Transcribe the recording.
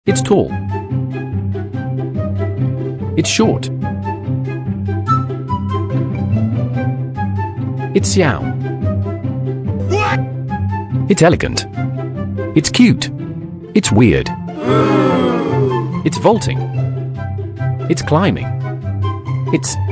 It's tall. It's short. It's Xiao. It's elegant. It's cute. It's weird. It's vaulting. It's climbing. It's